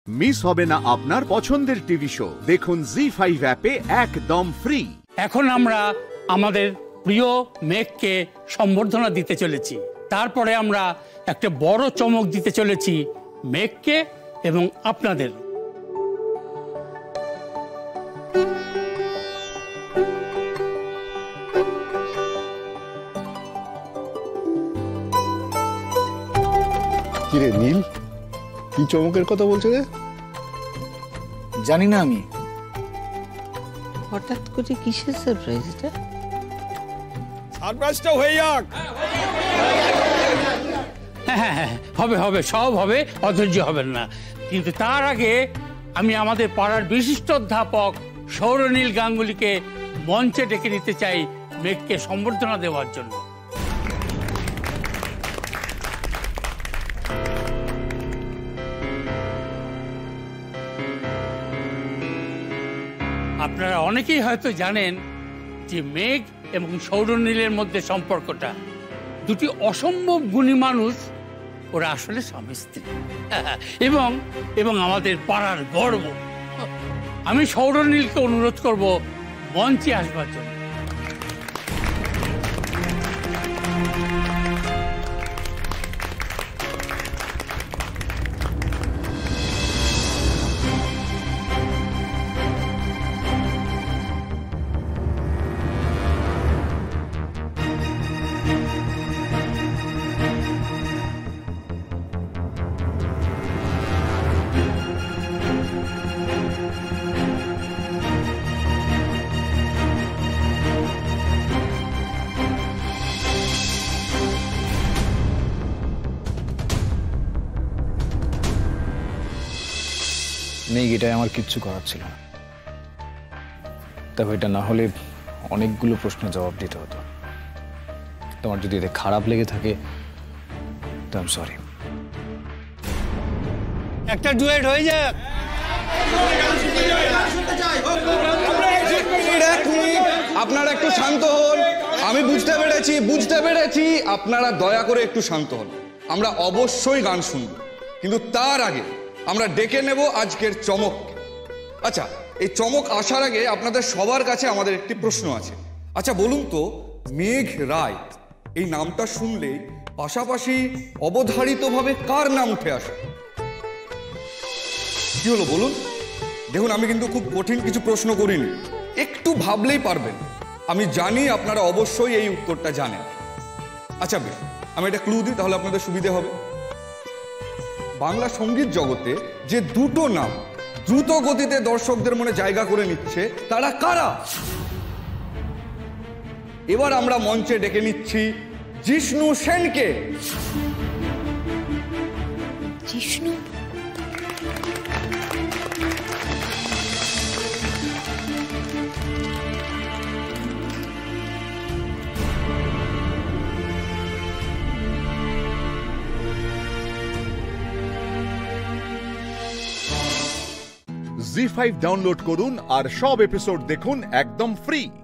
Miss হবে না আপনার পছন্দের টিভি শো। দেখুন জি5 অ্যাপে একদম ফ্রি। এখন আমরা আমাদের প্রিয় মেঘকে সম্বর্ধনা দিতে চলেছি। তারপরে আমরা একটা বড় চমক দিতে চলেছি মেঘকে এবং আপনাদের। কিরে নীল, কি চমকের কথা বলছে রে? জানি না আমি। হঠাৎ করে কিসের সারপ্রাইজ এটা? সারপ্রাইজটা হয়ে যাক। হ্যাঁ, হবে হবে, সব হবে, অধৈর্য হবেন না। কিন্তু তার আগে আমি আমাদের পাড়ার বিশিষ্ট অধ্যাপক সৌরনীল গাঙ্গুলিকে মঞ্চে ডেকে নিতে চাই মেঘকে সম্বর্ধনা দেওয়ার জন্য। আপনারা অনেকেই হয়তো জানেন যে মেঘ এবং সৌরনীলের মধ্যে সম্পর্কটা, দুটি অসম্ভব গুণী মানুষ, ওরা আসলে স্বামী স্ত্রী এবং এবং আমাদের পাড়ার গর্ব। আমি সৌরনীলকে অনুরোধ করব মঞ্চে আসবার জন্য। নেই, এটাই আমার কিচ্ছু করার ছিল না। তবে এটা না হলে অনেকগুলো প্রশ্নের জবাব দিতে হতো। তোমার যদি এতে খারাপ লেগে থাকে তো আই এম সরি। একটা ডুয়েট হয়ে যাক। আপনারা একটু শান্ত হন। আমি বুঝতে পেরেছি আপনারা দয়া করে একটু শান্ত হন। আমরা অবশ্যই গান শুনব, কিন্তু তার আগে আমরা ডেকে নেব আজকের চমক। আচ্ছা, এই চমক আসার আগে আপনাদের সবার কাছে আমাদের একটি প্রশ্ন আছে। আচ্ছা বলুন তো, মেঘ রায় এই নামটা শুনলেই পাশাপাশি অবধারিতভাবে কার নাম উঠে আসে? কি হলো বলুন? দেখুন, আমি কিন্তু খুব কঠিন কিছু প্রশ্ন করিনি, একটু ভাবলেই পারবেন। আমি জানি আপনারা অবশ্যই এই উত্তরটা জানেন। আচ্ছা বেশ, আমি একটা ক্লু দিই, তাহলে আপনাদের সুবিধে হবে। বাংলা সঙ্গীত জগতে যে দুটো নাম দ্রুত গতিতে দর্শকদের মনে জায়গা করে নিচ্ছে, তারা কারা? এবার আমরা মঞ্চে ডেকে নিচ্ছি জিষ্ণু সেনকে। জিষ্ণু? জি5 ডাউনলোড করুন আর সব এপিসোড দেখুন একদম ফ্রি।